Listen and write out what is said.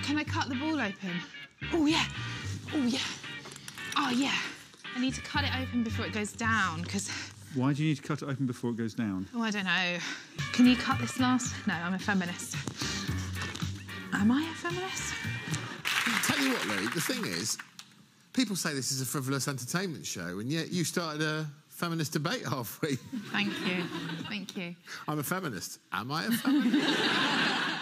Can I cut the ball open? Oh, yeah. Oh, yeah. Oh, yeah. I need to cut it open before it goes down, because... Why do you need to cut it open before it goes down? Oh, I don't know. Can you cut this last? No, I'm a feminist. Am I a feminist? Tell you what, Lee, the thing is, people say this is a frivolous entertainment show, and yet you started a feminist debate halfway. Thank you. Thank you. I'm a feminist. Am I a feminist?